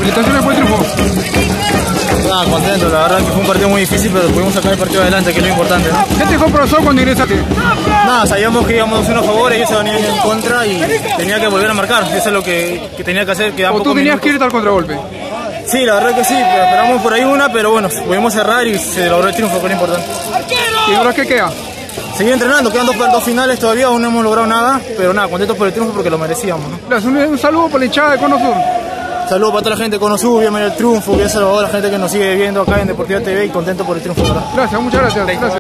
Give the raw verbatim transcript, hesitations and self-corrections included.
felicitaciones por el triunfo. Nada, contento, la verdad que fue un partido muy difícil, pero pudimos sacar el partido adelante, que es lo importante, ¿no? ¿Qué te dijo el profesor cuando ingresaste? Nada, sabíamos que íbamos uno a favor, ellos se venían en contra y tenía que volver a marcar, eso es lo que, que tenía que hacer. ¿O tú tenías que irte al contragolpe? Sí, la verdad que sí, pero esperamos por ahí una, pero bueno, pudimos cerrar y se logró el triunfo, que es lo importante. ¿Y ahora qué queda? Seguir entrenando, quedan dos, dos finales todavía, aún no hemos logrado nada, pero nada, contentos por el triunfo porque lo merecíamos, ¿no? Gracias, un, un saludo por la hinchada de Cono Sur. Saludos para toda la gente de Cono Sur, bienvenido el triunfo, bien salvador, la gente que nos sigue viendo acá en Deportiva T V y contento por el triunfo, ¿verdad? Gracias, muchas gracias. gracias.